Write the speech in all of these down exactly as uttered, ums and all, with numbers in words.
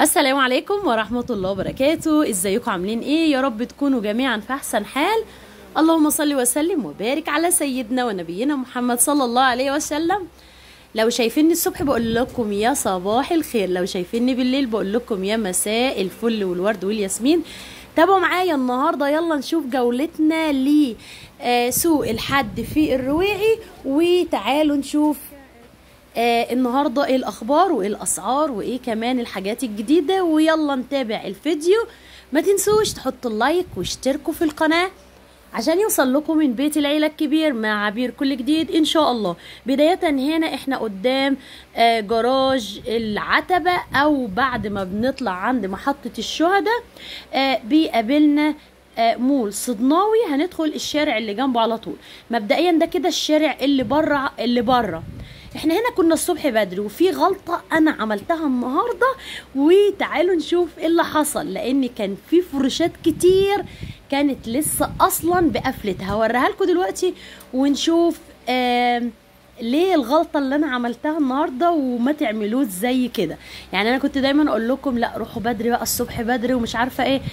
السلام عليكم ورحمة الله وبركاته. ازيكم عاملين ايه؟ يا رب تكونوا جميعا في احسن حال. اللهم صل وسلم وبارك على سيدنا ونبينا محمد صلى الله عليه وسلم. لو شايفيني الصبح بقول لكم يا صباح الخير، لو شايفيني بالليل بقول لكم يا مساء الفل والورد والياسمين. تابعوا معايا النهارده، يلا نشوف جولتنا لسوق الحد في الرويعي، وتعالوا نشوف آه النهارده ايه الاخبار وايه الاسعار وايه كمان الحاجات الجديده، ويلا نتابع الفيديو. ما تنسوش تحطوا اللايك واشتركوا في القناه عشان يوصل لكم من بيت العيله الكبير مع عبير كل جديد ان شاء الله. بدايه هنا احنا قدام آه جراج العتبه، او بعد ما بنطلع عند محطه الشهداء آه بيقابلنا آه مول صدناوي. هندخل الشارع اللي جنبه على طول. مبدئيا ده كده الشارع اللي بره اللي بره احنا هنا كنا الصبح بدري، وفي غلطة انا عملتها النهاردة، وتعالوا نشوف ايه اللي حصل. لان كان في فرشات كتير كانت لسه اصلا بقفلتها، هوريها لكم دلوقتي ونشوف آه ليه الغلطة اللي انا عملتها النهاردة، وما تعملوش زي كده. يعني انا كنت دايما اقول لكم لا روحوا بدري بقى الصبح بدري ومش عارفة ايه.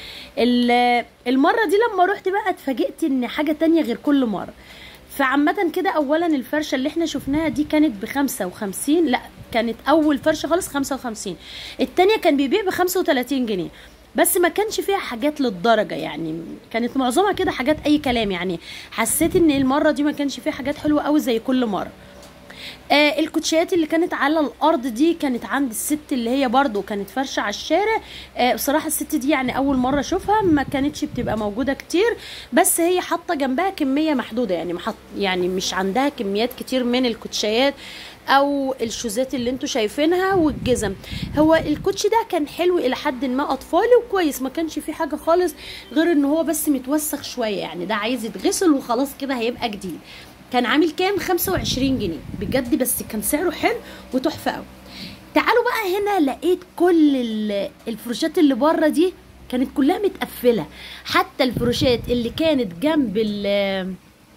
المرة دي لما روحت بقى اتفاجئت ان حاجة تانية غير كل مرة. فعامة كده اولا الفرشة اللي احنا شفناها دي كانت بخمسة وخمسين، لا كانت اول فرشة خالص خمسة وخمسين، التانية كان بيبيع بخمسة وتلاتين جنيه، بس ما كانش فيها حاجات للدرجة، يعني كانت معظمها كده حاجات اي كلام. يعني حسيت ان المرة دي ما كانش فيها حاجات حلوة قوي زي كل مرة. آه الكوتشيات اللي كانت على الارض دي كانت عند الست اللي هي برضو كانت فرشه على الشارع. آه بصراحه الست دي يعني اول مره اشوفها، ما كانتش بتبقى موجوده كتير، بس هي حاطه جنبها كميه محدوده، يعني محط يعني مش عندها كميات كتير من الكوتشيات او الشوزات اللي انتوا شايفينها والجزم. هو الكوتشي ده كان حلو الى حد ما اطفالي وكويس، ما كانش فيه حاجه خالص غير ان هو بس متوسخ شويه، يعني ده عايز يتغسل وخلاص كده هيبقى جديد. كان عامل كام؟ خمسة وعشرين جنيه بجد، بس كان سعره حلو وتحفه قوي. تعالوا بقى هنا لقيت كل الفروشات اللي بره دي كانت كلها متقفله، حتى الفروشات اللي كانت جنب ال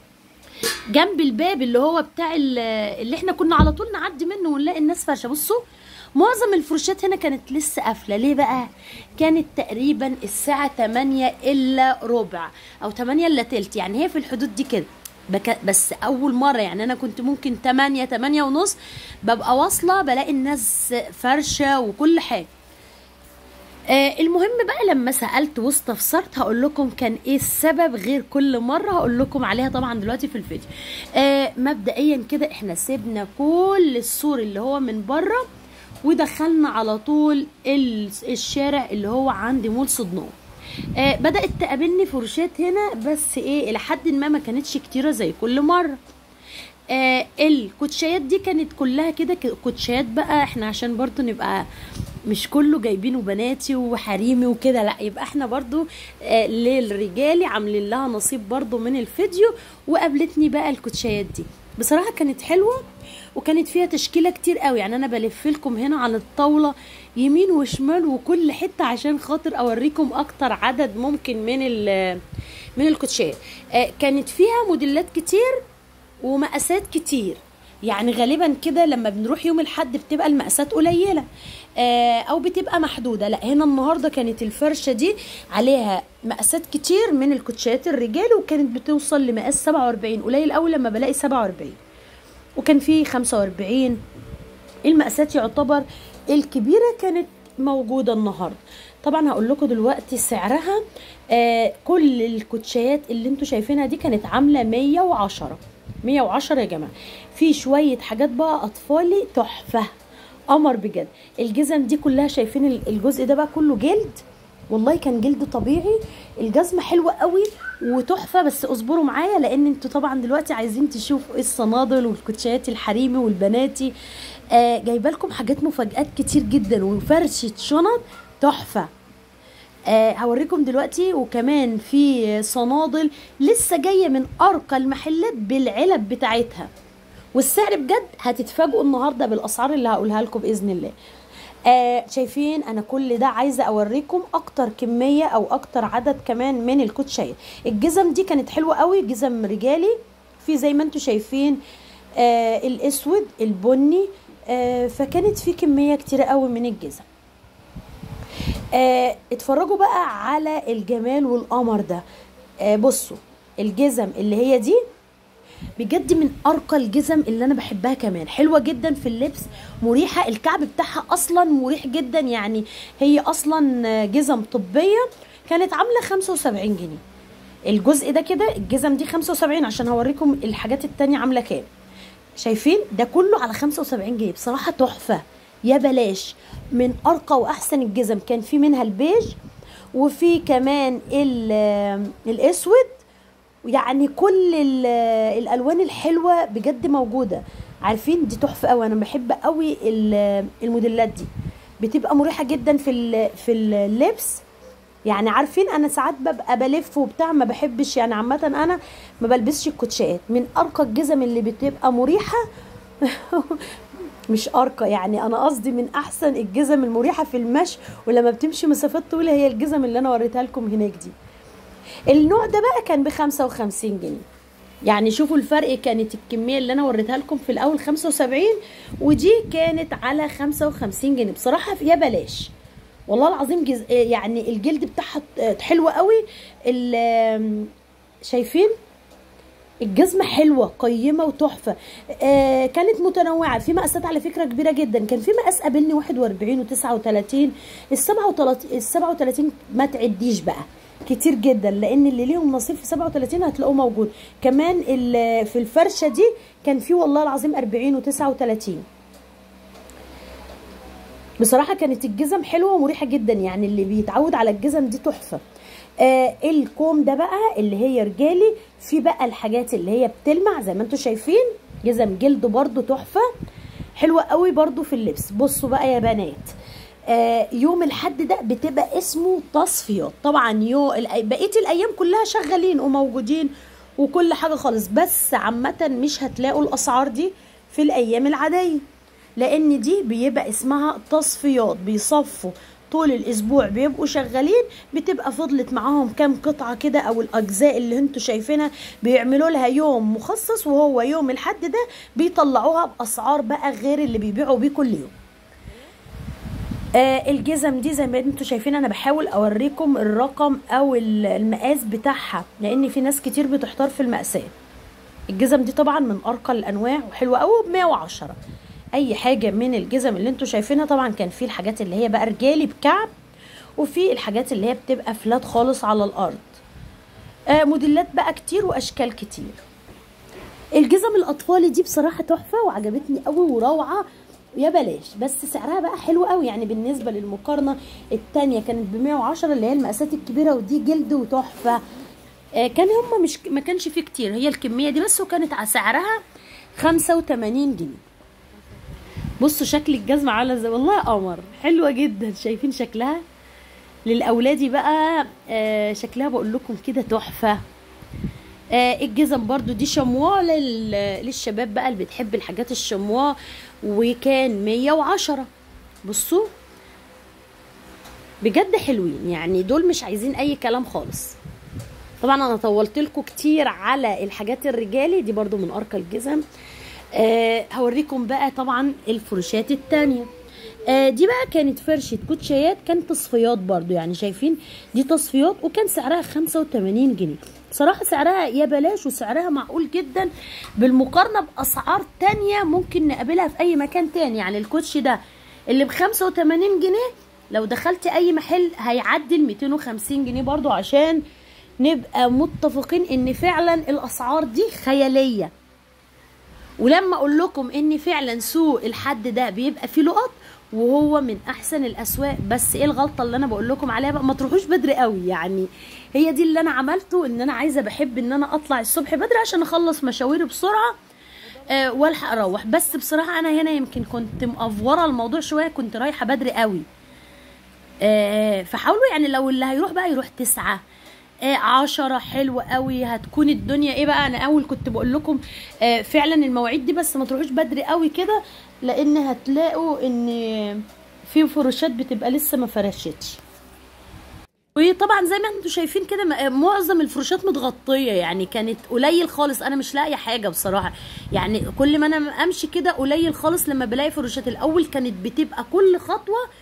جنب الباب اللي هو بتاع اللي احنا كنا على طول نعدي منه ونلاقي الناس فرشه. بصوا معظم الفروشات هنا كانت لسه قافله. ليه بقى؟ كانت تقريبا الساعه تمانية الا ربع او تمانية الا تلت، يعني هي في الحدود دي كده. بس اول مره يعني انا كنت ممكن تمانية تمانية ونص ببقى واصله بلاقي الناس فرشه وكل حاجه. آه المهم بقى لما سالت واستفسرت هقول لكم كان ايه السبب غير كل مره، هقول لكم عليها طبعا دلوقتي في الفيديو. آه مبدئيا كده احنا سيبنا كل السور اللي هو من بره ودخلنا على طول الشارع اللي هو عند مول صدناوي. آه بدأت تقابلني فرشات هنا، بس ايه الى حد ما ما كانتش كتيرة زي كل مرة. آه الكوتشيات دي كانت كلها كده كوتشيات بقى، احنا عشان برضو نبقى مش كله جايبينه بناتي وحريمي وكده، لا يبقى احنا برضو آه للرجالي عاملين لها نصيب برضو من الفيديو. وقابلتني بقى الكوتشيات دي بصراحة كانت حلوة، وكانت فيها تشكيله كتير قوي. يعني انا بلف لكم هنا على الطاوله يمين وشمال وكل حته عشان خاطر اوريكم اكتر عدد ممكن من من الكوتشيات. آه كانت فيها موديلات كتير ومقاسات كتير، يعني غالبا كده لما بنروح يوم الحد بتبقى المقاسات قليله آه او بتبقى محدوده. لا هنا النهارده كانت الفرشه دي عليها مقاسات كتير من الكوتشيات الرجال، وكانت بتوصل لمقاس سبعة واربعين. قليل قوي لما بلاقي سبعة واربعين، وكان في خمسة واربعين. المقاسات يعتبر الكبيره كانت موجوده النهارده. طبعا هقول لكم دلوقتي سعرها. آه كل الكوتشيات اللي انتوا شايفينها دي كانت عامله مية وعشرة مية وعشرة يا جماعه. في شويه حاجات بقى اطفالي تحفه قمر بجد. الجزم دي كلها شايفين الجزء ده بقى كله جلد، والله كان جلد طبيعي. الجزمه حلوه قوي وتحفه، بس اصبروا معايا لان انتوا طبعا دلوقتي عايزين تشوفوا الصنادل والكوتشيات الحريمي والبناتي. آه جايبه لكم حاجات مفاجآت كتير جدا وفرشه شنط تحفه. آه هوريكم دلوقتي. وكمان في صنادل لسه جايه من ارقى المحلات بالعلب بتاعتها، والسعر بجد هتتفاجئوا النهارده بالاسعار اللي هقولها لكم باذن الله. آه شايفين انا كل ده عايزه اوريكم اكتر كميه او اكتر عدد كمان من الكوتشيات. الجزم دي كانت حلوه قوي، جزم رجالي في زي ما انتم شايفين آه الاسود البني. آه فكانت في كميه كتيره قوي من الجزم. آه اتفرجوا بقى على الجمال والقمر ده. آه بصوا الجزم اللي هي دي بجد من ارقى الجزم اللي انا بحبها، كمان حلوه جدا في اللبس، مريحه، الكعب بتاعها اصلا مريح جدا، يعني هي اصلا جزم طبيه. كانت عامله خمسة وسبعين جنيه الجزء ده كده، الجزم دي خمسة وسبعين، عشان هوريكم الحاجات التانية عامله كام. شايفين ده كله على خمسة وسبعين جنيه، بصراحه تحفه يا بلاش، من ارقى واحسن الجزم. كان في منها البيج وفي كمان الاسود، يعني كل الالوان الحلوه بجد موجوده. عارفين دي تحفه قوي، انا بحب قوي الموديلات دي، بتبقى مريحه جدا في في اللبس. يعني عارفين انا ساعات ببقى بلف وبتاع، ما بحبش يعني عامه انا ما بلبسش الكوتشات. من ارقى الجزم اللي بتبقى مريحه مش ارقى يعني، انا قصدي من احسن الجزم المريحه في المشي، ولما بتمشي مسافات طويله هي الجزم اللي انا وريتها لكم هناك دي. النوع ده بقى كان بخمسة وخمسين جنيه، يعني شوفوا الفرق، كانت الكميه اللي انا وريتها لكم في الاول خمسة وسبعين ودي كانت على خمسة وخمسين جنيه، بصراحه يا بلاش والله العظيم. جز... يعني الجلد بتاعها حلوه قوي. شايفين الجزمه حلوه قيمه وتحفه. آه كانت متنوعه، في مقاسات على فكره كبيره جدا. كان في مقاس قابلني واحد واربعين وتسعة وتلاتين، السبعة وتلاتين ما تعديش بقى كتير جدا، لان اللي ليهم نصيب في سبعة وتلاتين هتلاقوه موجود. كمان في الفرشه دي كان في والله العظيم اربعين وتسعة وتلاتين. بصراحه كانت الجزم حلوه ومريحه جدا، يعني اللي بيتعود على الجزم دي تحفه. آه الكوم ده بقى اللي هي رجالي، في بقى الحاجات اللي هي بتلمع زي ما انتم شايفين، جزم جلد برضو تحفه حلوه قوي برضو في اللبس. بصوا بقى يا بنات، آه يوم الحد ده بتبقى اسمه تصفيات. طبعا يو بقيه الايام كلها شغالين وموجودين وكل حاجه خالص، بس عامه مش هتلاقوا الاسعار دي في الايام العاديه، لان دي بيبقى اسمها تصفيات، بيصفوا طول الاسبوع بيبقوا شغالين، بتبقى فضلت معاهم كام قطعه كده او الاجزاء اللي انتوا شايفينها، بيعملوا لها يوم مخصص، وهو يوم الحد ده بيطلعوها باسعار بقى غير اللي بيبيعوا بيه كل يوم. آه الجزم دي زي ما انتوا شايفين، انا بحاول اوريكم الرقم او المقاس بتاعها، لان في ناس كتير بتحتار في المقاسات. الجزم دي طبعا من ارقى الانواع وحلوه قوي ب مية وعشرة. اي حاجه من الجزم اللي انتوا شايفينها، طبعا كان في الحاجات اللي هي بقى رجالي بكعب، وفي الحاجات اللي هي بتبقى فلات خالص على الارض. آه موديلات بقى كتير واشكال كتير. الجزم الاطفالي دي بصراحه تحفه وعجبتني قوي وروعه يا بلاش، بس سعرها بقى حلو قوي، يعني بالنسبه للمقارنه الثانيه كانت ب مية وعشرة اللي هي المقاسات الكبيره، ودي جلد وتحفه. آه كان هم مش ما كانش فيه كتير، هي الكميه دي بس، وكانت على سعرها خمسة وتمانين جنيه. بصوا شكل الجزمه عامله ازاي، والله قمر حلوه جدا. شايفين شكلها للاولادي بقى، آه شكلها بقول لكم كده تحفه. آه الجزم برضو دي شمواه للشباب بقى اللي بتحب الحاجات الشمواه، وكان مية وعشرة. بصوا بجد حلوين، يعني دول مش عايزين اي كلام خالص. طبعا انا طولت لكم كتير على الحاجات الرجالي دي، برضو من ارقى الجزم. آه هوريكم بقى طبعا الفرشات التانية. آه دي بقى كانت فرشة كوتشيات، كانت تصفيات برضو، يعني شايفين دي تصفيات، وكان سعرها خمسة وتمانين جنيه. صراحة سعرها يا بلاش، وسعرها معقول جدا بالمقارنة بأسعار تانية ممكن نقابلها في أي مكان تاني. يعني الكوتشي ده اللي بخمسة وتمانين جنيه لو دخلت أي محل هيعدي الميتين وخمسين جنيه برضو، عشان نبقى متفقين إن فعلا الأسعار دي خيالية. ولما أقول لكم إن فعلا سوق الحد ده بيبقى فيه لقط، وهو من احسن الاسواق، بس ايه الغلطه اللي انا بقول لكم عليها بقى، ما تروحوش بدري قوي. يعني هي دي اللي انا عملته، ان انا عايزه بحب ان انا اطلع الصبح بدري عشان اخلص مشاويري بسرعه أه والحق اروح. بس بصراحه انا هنا يمكن كنت مقفوره الموضوع شويه، كنت رايحه بدري قوي. أه فحاولوا يعني لو اللي هيروح بقى يروح تسعة آه عشرة، حلوة قوي. هتكون الدنيا ايه بقى، انا اول كنت بقول لكم آه فعلا المواعيد دي، بس ما تروحوش بدري قوي كده، لان هتلاقوا ان في فروشات بتبقى لسه ما فرشتش. وطبعا زي ما انتم شايفين كده معظم الفروشات متغطيه، يعني كانت قليل خالص، انا مش لاقيه حاجه بصراحه. يعني كل ما انا امشي كده قليل خالص لما بلاقي فروشات. الاول كانت بتبقى كل خطوه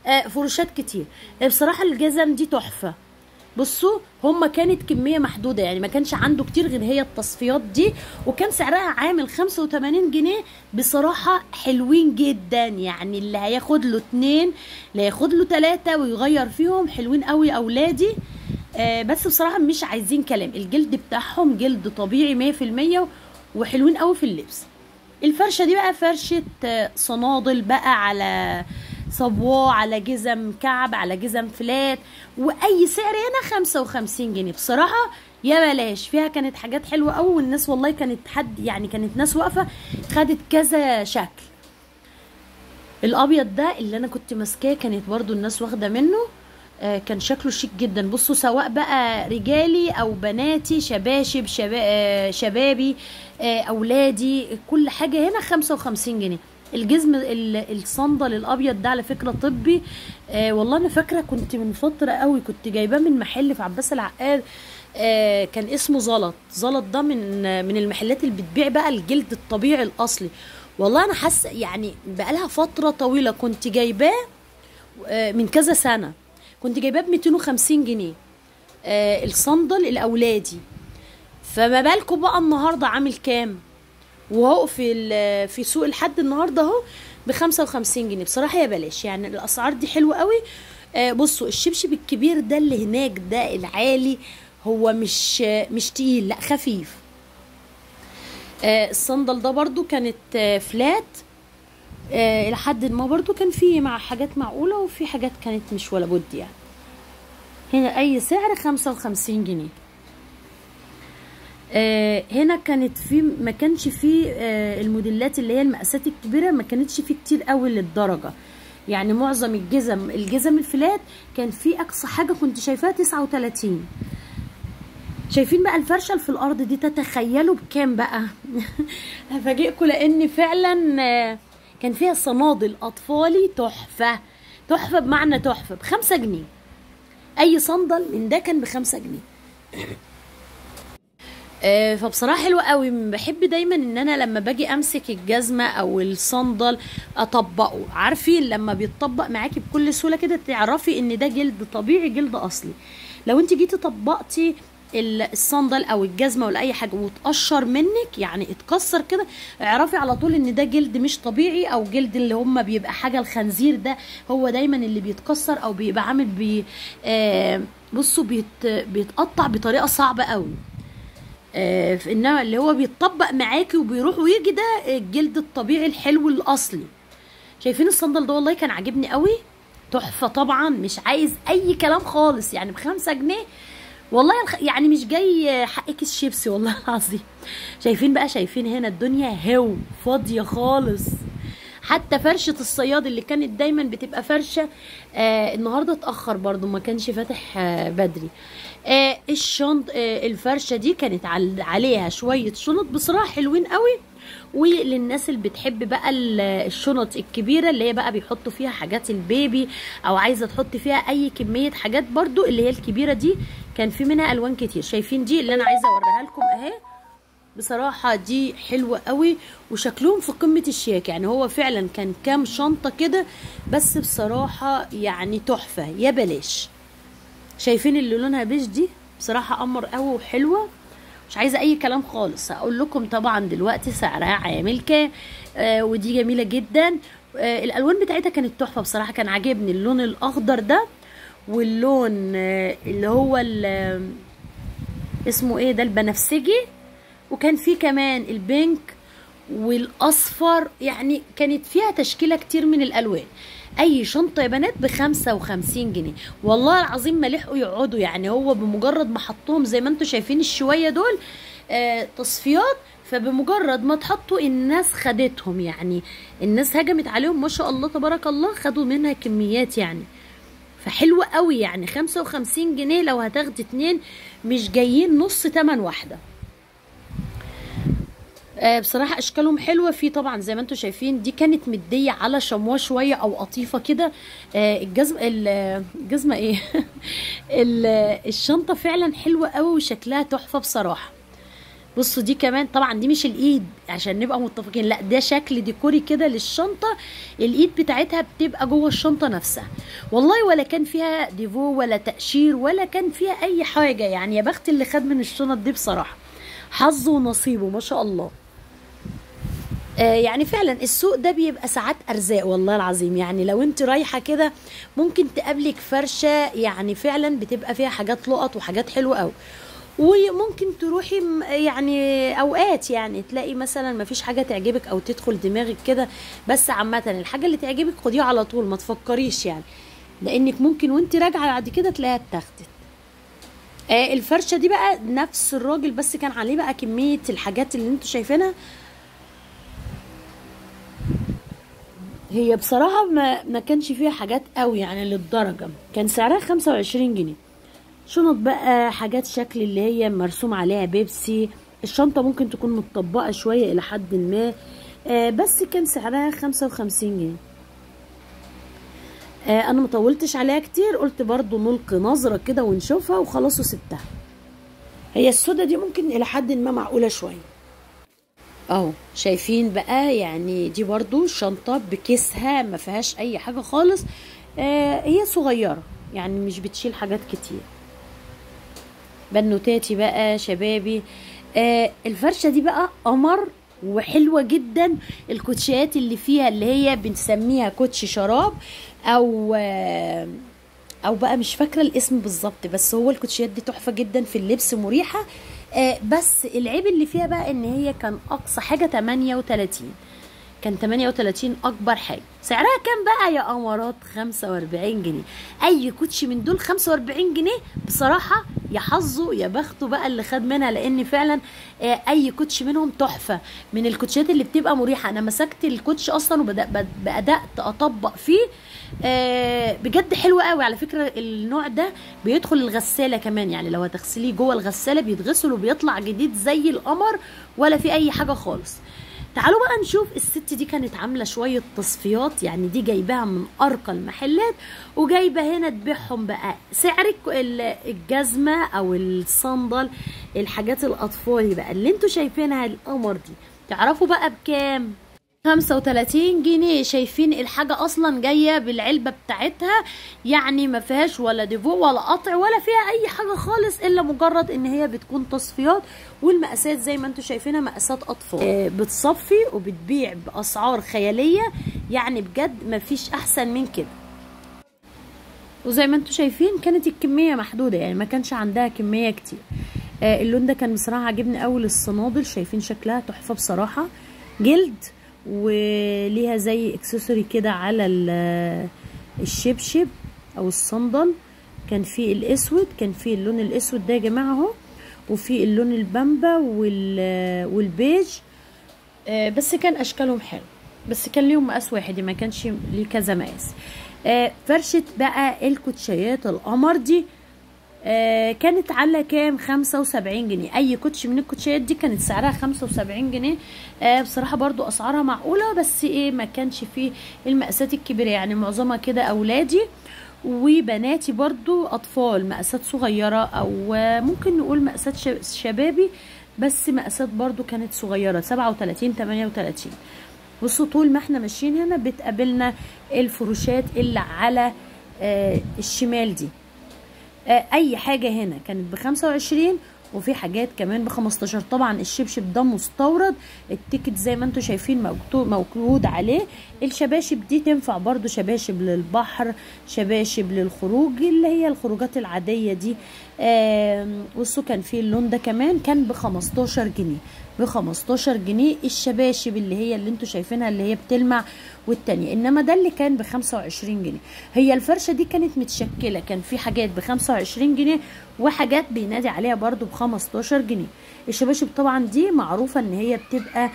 آه فروشات كتير. بصراحه الجزم دي تحفه. بصوا هما كانت كميه محدوده، يعني ما كانش عنده كتير غير هي التصفيات دي، وكان سعرها عامل خمسة وتمانين جنيه. بصراحه حلوين جدا، يعني اللي هياخد له اتنين اللي هياخد له تلاته ويغير فيهم حلوين قوي اولادي. آه بس بصراحه مش عايزين كلام، الجلد بتاعهم جلد طبيعي مية في المية وحلوين قوي في اللبس. الفرشه دي بقى فرشه صنادل بقى، على صبواه، على جزم كعب، على جزم فلات، واي سعر هنا خمسة وخمسين جنيه. بصراحه يا بلاش، فيها كانت حاجات حلوه قوي، والناس والله كانت حد يعني كانت ناس واقفه خدت كذا شكل. الابيض ده اللي انا كنت ماسكاه كانت برضو الناس واخده منه، آه كان شكله شيك جدا. بصوا سواء بقى رجالي او بناتي، شباشب شبا آه شبابي، آه اولادي، كل حاجه هنا خمسة وخمسين جنيه. الجزم الصندل الابيض ده على فكره طبي. آه والله انا فاكره كنت من فتره قوي كنت جايباه من محل في عباس العقاد، آه كان اسمه زلط. زلط ده من آه من المحلات اللي بتبيع بقى الجلد الطبيعي الاصلي. والله انا حاسه يعني بقالها فتره طويله كنت جايباه، آه من كذا سنه كنت جايباه ب ميتين وخمسين جنيه، آه الصندل الاولادي. فما بالكم بقى النهارده عامل كام؟ وهو في في سوق الحد النهارده اهو ب خمسة وخمسين جنيه. بصراحه يا بلاش، يعني الاسعار دي حلوه قوي. آه بصوا الشبشب الكبير ده اللي هناك ده العالي، هو مش مش تقيل، لا خفيف. آه الصندل ده برضو كانت آه فلات، آه لحد ما برضو كان فيه مع حاجات معقوله، وفي حاجات كانت مش ولا بد يعني. هنا اي سعر خمسة وخمسين جنيه. آه هنا كانت في ما كانش في آه الموديلات اللي هي المقاسات الكبيره، ما كانتش في كتير قوي للدرجه، يعني معظم الجزم الجزم الفلات كان في اقصى حاجه كنت شايفاها تسعة وتلاتين. شايفين بقى الفرشه اللي في الارض دي تتخيلوا بكام بقى؟ هفاجئكم لان فعلا آه كان فيها صنادل اطفالي تحفه، تحفه بمعنى تحفه، بخمسة جنيه. اي صندل من ده كان بخمسة جنيه. آه فبصراحه حلوه قوي. بحب دايما ان انا لما باجي امسك الجزمه او الصندل اطبقه، عارفين لما بيتطبق معاكي بكل سهوله كده تعرفي ان ده جلد طبيعي، جلد اصلي. لو انت جيتي طبقتي الصندل او الجزمه ولا اي حاجه وتقشر منك، يعني اتكسر كده، اعرفي على طول ان ده جلد مش طبيعي، او جلد اللي هم بيبقى حاجه الخنزير ده هو دايما اللي بيتكسر او بيبقى عامل بي آه بصوا بيت بيتقطع بطريقه صعبه قوي. آه انما اللي هو بيتطبق معاكي وبيروح ويجي ده الجلد الطبيعي الحلو الاصلي. شايفين الصندل ده والله كان عاجبني قوي، تحفه طبعا، مش عايز اي كلام خالص، يعني بخمسة جنيه والله يعني مش جاي حقك الشيبسي والله العظيم. شايفين بقى، شايفين هنا الدنيا هو فاضيه خالص. حتى فرشه الصياد اللي كانت دايما بتبقى فرشه آه النهارده اتاخر برضو، ما كانش فاتح آه بدري. آه الشنط آه الفرشه دي كانت عليها شويه شنط بصراحه حلوين قوي. وللناس اللي بتحب بقى الشنط الكبيره اللي هي بقى بيحطوا فيها حاجات البيبي، او عايزه تحط فيها اي كميه حاجات برضو اللي هي الكبيره دي، كان في منها الوان كتير. شايفين دي اللي انا عايزه اوريها لكم اهي، بصراحه دي حلوه قوي وشكلهم في قمه الشياكه. يعني هو فعلا كان كام شنطه كده، بس بصراحه يعني تحفه يا بلاش. شايفين اللي لونها بيج دي بصراحه قمر قوي وحلوه، مش عايزه اي كلام خالص. هقول لكم طبعا دلوقتي سعرها عامل كام. آه ودي جميله جدا، آه الالوان بتاعتها كانت تحفه بصراحه. كان عاجبني اللون الاخضر ده، واللون آه اللي هو اسمه ايه ده البنفسجي، وكان في كمان البينك والاصفر. يعني كانت فيها تشكيله كتير من الالوان. اي شنطه يا بنات بخمسة وخمسين جنيه والله العظيم ما لحقوا يقعدوا. يعني هو بمجرد ما حطوهم زي ما انتم شايفين الشويه دول آه تصفيات، فبمجرد ما تحطوا الناس خدتهم، يعني الناس هجمت عليهم ما شاء الله تبارك الله، خدوا منها كميات يعني. فحلوه قوي، يعني خمسة وخمسين جنيه لو هتاخدي اتنين مش جايين نص تمن واحده. آه بصراحه اشكالهم حلوه. في طبعا زي ما انتم شايفين دي كانت مديه على شمواه شويه او قطيفه كده. آه الجزم الجزمه ايه الشنطه فعلا حلوه قوي وشكلها تحفه بصراحه. بصوا دي كمان طبعا دي مش الايد عشان نبقى متفقين، لا ده شكل ديكوري كده للشنطه، الايد بتاعتها بتبقى جوه الشنطه نفسها. والله ولا كان فيها ديفو ولا تقشير ولا كان فيها اي حاجه، يعني يا بخت اللي خد من الشنط دي بصراحه، حظه ونصيبه ما شاء الله. آه يعني فعلا السوق ده بيبقى ساعات ارزاق والله العظيم. يعني لو انت رايحه كده ممكن تقابلك فرشه يعني فعلا بتبقى فيها حاجات لقط وحاجات حلوه قوي، وممكن تروحي يعني اوقات يعني تلاقي مثلا ما فيش حاجه تعجبك او تدخل دماغك كده، بس عامه الحاجه اللي تعجبك خديها على طول ما تفكريش يعني، لانك ممكن وانت راجعه بعد كده تلاقيها اتاخدت. آه الفرشه دي بقى نفس الراجل بس كان عليه بقى كميه الحاجات اللي انتوا شايفينها. هي بصراحه ما ما كانش فيها حاجات قوي يعني للدرجه، كان سعرها خمسة وعشرين جنيه. شنط بقى حاجات شكل اللي هي مرسوم عليها بيبسي، الشنطة ممكن تكون متطبقة شوية إلى حد ما، آه بس كان سعرها خمسة وخمسين جنيه. آه أنا مطولتش عليها كتير، قلت برضو نلقي نظرة كده ونشوفها وخلاص وسبتها. هي السودا دي ممكن إلى حد ما معقولة شوية اهو، شايفين بقى يعني دي برضو شنطة بكيسها ما فيهاش أي حاجة خالص، آه هي صغيرة يعني مش بتشيل حاجات كتير. بنوتاتي بقى شبابي. آه الفرشة دي بقى قمر وحلوة جدا، الكوتشيات اللي فيها اللي هي بنسميها كوتش شراب او آه او بقى مش فاكرة الاسم بالظبط، بس هو الكوتشيات دي تحفة جدا في اللبس مريحة. آه بس العيب اللي فيها بقى ان هي كان اقصى حاجة تمانية وتلاتين، كان تمانية وتلاتين اكبر حاجه. سعرها كام بقى يا قمرات؟ خمسة واربعين جنيه. اي كوتشي من دول خمسة واربعين جنيه بصراحه يا حظه يا بخته بقى اللي خد منها، لان فعلا اي كوتشي منهم تحفه، من الكوتشيات اللي بتبقى مريحه. انا مسكت الكوتشي اصلا وبدات اطبق فيه، بجد حلو قوي على فكره. النوع ده بيدخل الغساله كمان، يعني لو هتغسليه جوه الغساله بيتغسل وبيطلع جديد زي القمر ولا في اي حاجه خالص. تعالوا بقى نشوف الست دي كانت عامله شويه تصفيات، يعني دي جايباها من ارقى المحلات وجايبه هنا تبيعهم بقى. سعر الجزمه او الصندل الحاجات الاطفالي بقى اللي انتوا شايفينها القمر دي، تعرفوا بقى بكام؟ خمسة وتلاتين جنيه. شايفين الحاجة اصلا جاية بالعلبة بتاعتها، يعني ما فيهاش ولا ديفو ولا قطع ولا فيها اي حاجة خالص، الا مجرد ان هي بتكون تصفيات، والمقاسات زي ما انتوا شايفينها مقاسات اطفال. آه بتصفي وبتبيع باسعار خيالية، يعني بجد ما فيش احسن من كده. وزي ما انتوا شايفين كانت الكمية محدودة، يعني ما كانش عندها كمية كتير. آه اللون ده كان بصراحة عجبني قوي للصنادل، شايفين شكلها تحفة بصراحة، جلد وليها زي اكسسوري كده على الشبشب او الصندل. كان في الاسود، كان في اللون الاسود ده يا جماعه اهو، وفي اللون البامبا والبيج، بس كان اشكالهم حلو، بس كان ليهم مقاس واحد ما كانش ليه كذا مقاس. فرشه بقى الكوتشيات القمر دي آه كانت على كام؟ خمسة وسبعين جنيه. اي كوتش من الكوتشيات دي كانت سعرها خمسة وسبعين جنيه. آه بصراحه برضو اسعارها معقوله، بس ايه ما كانش فيه المقاسات الكبيره، يعني معظمها كده اولادي وبناتي برضو اطفال مقاسات صغيره، او ممكن نقول مقاسات شبابي، بس مقاسات برضو كانت صغيره سبعة وتلاتين تمانية وتلاتين. بصوا طول ما احنا ماشيين هنا بتقابلنا الفروشات اللي على آه الشمال دي. اي حاجه هنا كانت بخمسة وعشرين، وفي حاجات كمان بخمستاشر. طبعا الشبشب ده مستورد، التيكت زي ما انتم شايفين موجود عليه. الشباشب دي تنفع برضو شباشب للبحر، شباشب للخروج اللي هي الخروجات العاديه دي. بصوا كان في اللون ده كمان كان بخمستاشر جنيه، بخمستاشر جنيه الشباشب اللي هي اللي انتوا شايفينها اللي هي بتلمع والتانية، انما ده اللي كان بخمسة وعشرين جنيه. هي الفرشة دي كانت متشكلة، كان في حاجات بخمسة وعشرين جنيه وحاجات بينادي عليها برضو بخمستاشر جنيه. الشباشب طبعا دي معروفة ان هي بتبقى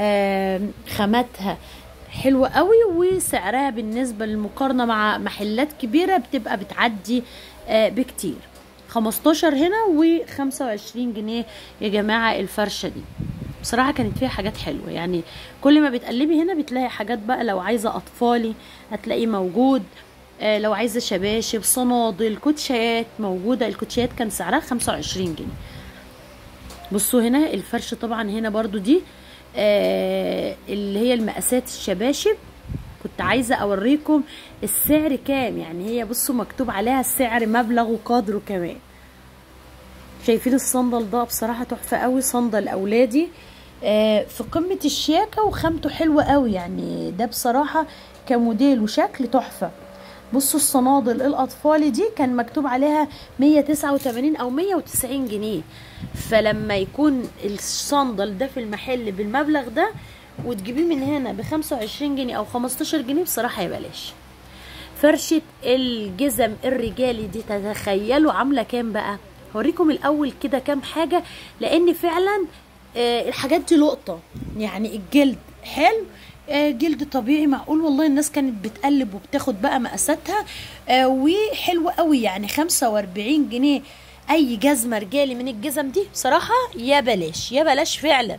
خاماتها حلوة قوي، وسعرها بالنسبة للمقارنة مع محلات كبيرة بتبقى بتعدي بكتير. خمستاشر هنا وخمسة وعشرين جنيه يا جماعة الفرشة دي. بصراحة كانت فيها حاجات حلوة، يعني كل ما بتقلبي هنا بتلاقي حاجات بقى، لو عايزة أطفالي هتلاقيه موجود، آه لو عايزة شباشب صنادل كوتشيات موجودة. الكوتشيات كان سعرها خمسة وعشرين جنيه. بصوا هنا الفرش طبعا هنا برضو دي آه اللي هي المقاسات الشباشب. كنت عايزه اوريكم السعر كام، يعني هي بصوا مكتوب عليها السعر مبلغ وقدره كمان. شايفين الصندل ده بصراحه تحفه قوي، صندل اولادي آه في قمه الشياكه وخامته حلوه قوي، يعني ده بصراحه كموديل وشكل تحفه. بصوا الصنادل الاطفالي دي كان مكتوب عليها مية وتسعة وتمانين او مية وتسعين جنيه، فلما يكون الصندل ده في المحل بالمبلغ ده وتجيبيه من هنا ب خمسة وعشرين جنيه او خمستاشر جنيه بصراحه يا بلاش. فرشه الجزم الرجالي دي تتخيلوا عامله كام بقى؟ هوريكم الاول كده كام حاجه، لان فعلا آه الحاجات دي لقطه، يعني الجلد حلو، آه جلد طبيعي معقول، والله الناس كانت بتقلب وبتاخد بقى مقاساتها آه وحلوه قوي، يعني خمسة واربعين جنيه اي جزمه رجالي من الجزم دي بصراحه يا بلاش يا بلاش فعلا.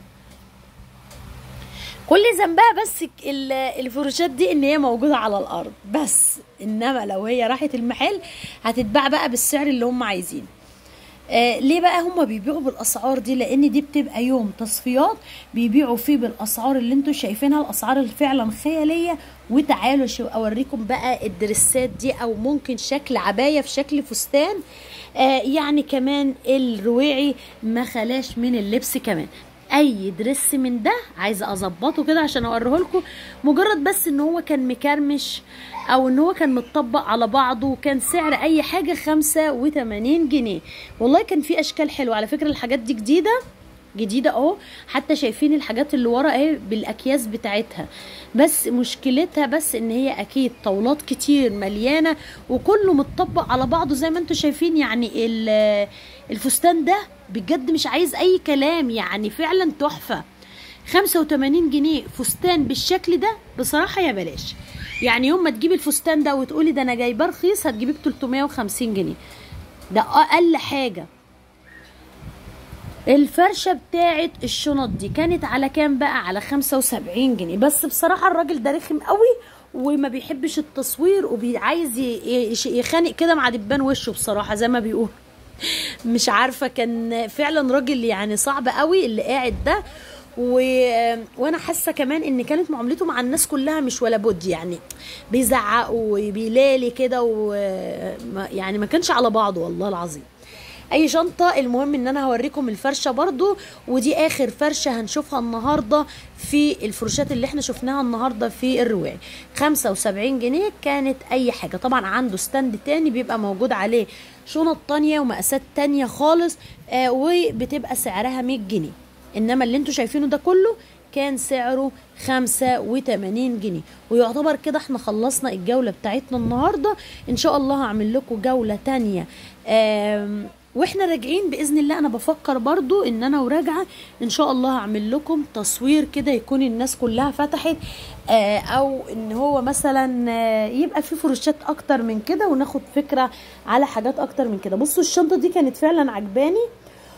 كل ذنبها بس الفروشات دي ان هي موجوده على الارض بس، انما لو هي راحت المحل هتتباع بقى بالسعر اللي هم عايزينه. آه ليه بقى هم بيبيعوا بالاسعار دي؟ لان دي بتبقى يوم تصفيات بيبيعوا فيه بالاسعار اللي انتوا شايفينها، الاسعار اللي فعلا خياليه. وتعالوا شو اوريكم بقى الدرسات دي، او ممكن شكل عبايه في شكل فستان. آه يعني كمان الرواعي ما خلاش من اللبس كمان. اي درس من ده عايزه اظبطه كده عشان اوريه لكم، مجرد بس ان هو كان مكرمش او ان هو كان متطبق على بعضه، وكان سعر اي حاجه خمسة وتمانين جنيه. والله كان في اشكال حلوه على فكره، الحاجات دي جديده جديده اهو، حتى شايفين الحاجات اللي ورا اهي بالاكياس بتاعتها، بس مشكلتها بس ان هي اكيد طاولات كتير مليانه وكله متطبق على بعضه زي ما انتم شايفين. يعني الفستان ده بجد مش عايز اي كلام، يعني فعلا تحفه. خمسة وتمانين جنيه فستان بالشكل ده بصراحه يا بلاش. يعني يوم ما تجيبي الفستان ده وتقولي ده انا جايباه رخيص هتجيبيه ب تلتمية وخمسين جنيه، ده اقل حاجه. الفرشه بتاعت الشنط دي كانت على كام بقى؟ على خمسة وسبعين جنيه. بس بصراحه الراجل ده رخم قوي وما بيحبش التصوير وبيعايز يخانق كده مع دبان وشه بصراحه زي ما بيقول. مش عارفه، كان فعلا راجل يعني صعب قوي اللي قاعد ده. و... وانا حاسه كمان ان كانت معاملته مع الناس كلها مش ولا بد، يعني بيزعق وبيلالي كده و... يعني ما كانش على بعضه والله العظيم. اي شنطه. المهم ان انا هوريكم الفرشه برضو، ودي اخر فرشه هنشوفها النهارده في الفروشات اللي احنا شفناها النهارده في الرواعي. خمسة وسبعين جنيه كانت اي حاجه. طبعا عنده ستاند تاني بيبقى موجود عليه شنط تانية ومقاسات تانية خالص، آه وبتبقى سعرها مية جنيه. انما اللي انتوا شايفينه ده كله كان سعره خمسة وتمانين جنيه. ويعتبر كده احنا خلصنا الجوله بتاعتنا النهارده. ان شاء الله هعمل لكم جوله تانية آم واحنا راجعين باذن الله. انا بفكر برضو ان انا وراجعه ان شاء الله هعمل لكم تصوير كده يكون الناس كلها فتحت، آه او ان هو مثلا آه يبقى في فروشات اكتر من كده وناخد فكره على حاجات اكتر من كده. بصوا الشنطه دي كانت فعلا عجباني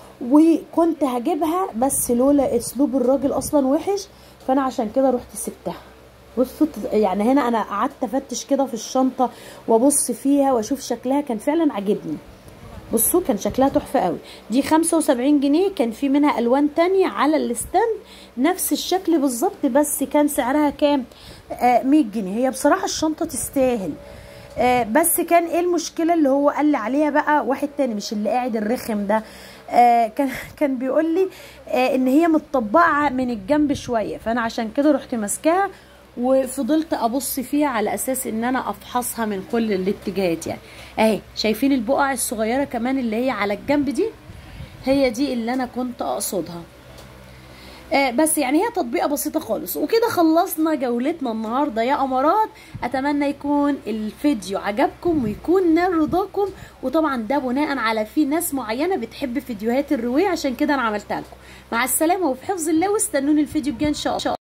وكنت هجيبها، بس لولا اسلوب الراجل اصلا وحش فانا عشان كده رحت سبتها. بصوا يعني هنا انا قعدت افتش كده في الشنطه وابص فيها واشوف شكلها، كان فعلا عجبني. بصوا كان شكلها تحفه قوي. دي خمسة وسبعين جنيه، كان في منها الوان تانية على الستاند نفس الشكل بالظبط، بس كان سعرها كام؟ آه مية جنيه. هي بصراحه الشنطه تستاهل، آه بس كان ايه المشكله اللي هو قال لي عليها بقى واحد تاني مش اللي قاعد الرخم ده، آه كان كان بيقول لي آه ان هي متطبقه من الجنب شويه، فانا عشان كده رحت ماسكاها وفضلت ابص فيها على اساس ان انا افحصها من كل الاتجاهات. يعني اهي شايفين البقع الصغيره كمان اللي هي على الجنب دي، هي دي اللي انا كنت اقصدها. آه بس يعني هي تطبيقه بسيطه خالص. وكده خلصنا جولتنا النهارده يا امارات. اتمنى يكون الفيديو عجبكم ويكون نال رضاكم، وطبعا ده بناء على في ناس معينه بتحب فيديوهات الرواية عشان كده انا عملتها لكم. مع السلامه وفي حفظ الله، واستنوني الفيديو الجاي ان شاء الله.